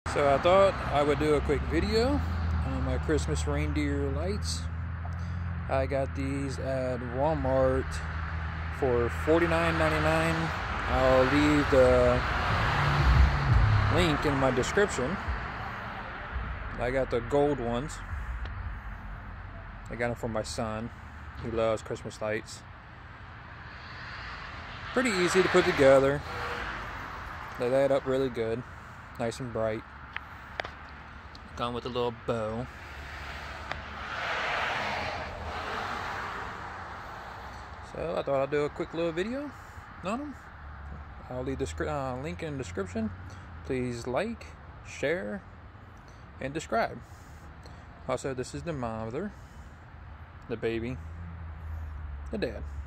So I thought I would do a quick video on my Christmas reindeer lights. I got these at Walmart for $49.99. I'll leave the link in my description. I got the gold ones. I got them for my son. He loves Christmas lights. Pretty easy to put together. They light up really good. Nice and bright. Gone with a little bow. So I thought I'd do a quick little video on them. I'll leave the link in the description. Please like, share, and subscribe. Also, this is the mother, the baby, the dad.